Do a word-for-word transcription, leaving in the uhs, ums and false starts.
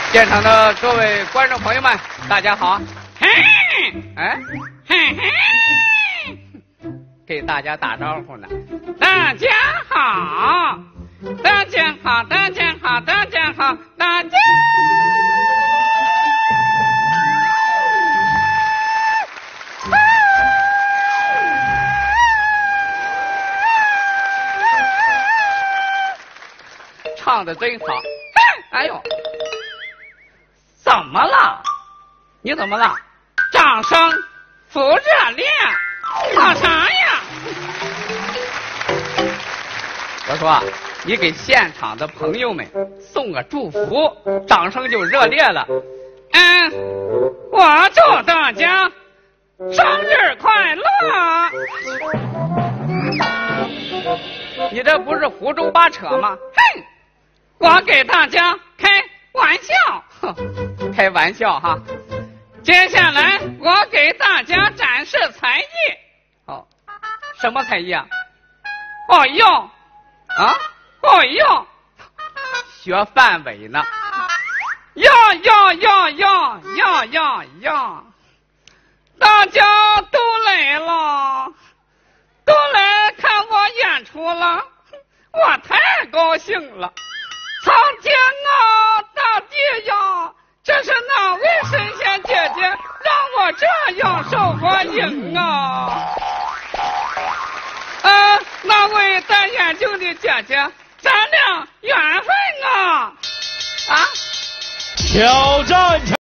现场的各位观众朋友们，大家好！嘿，哎，嘿嘿，给大家打招呼呢。大家好，大家好，大家好，大家好，大家。唱的真好！哎呦，怎么了？你怎么了？掌声不热烈，搞啥呀？我说，你给现场的朋友们送个祝福，掌声就热烈了。嗯，我祝大家生日快乐！你这不是胡诌八扯吗？哼！我给大家开玩笑，呵，开玩笑哈。接下来我给大家展示才艺。哦，什么才艺啊？哦哟，啊，哦哟，学范伟呢。呀呀呀呀呀呀呀！大家都来了，都来看我演出了，我太高兴了。苍天啊，大地呀，这是哪位神仙姐姐让我这样受欢迎啊？啊，那位戴眼镜的姐姐，咱俩缘分啊！啊， 挑战。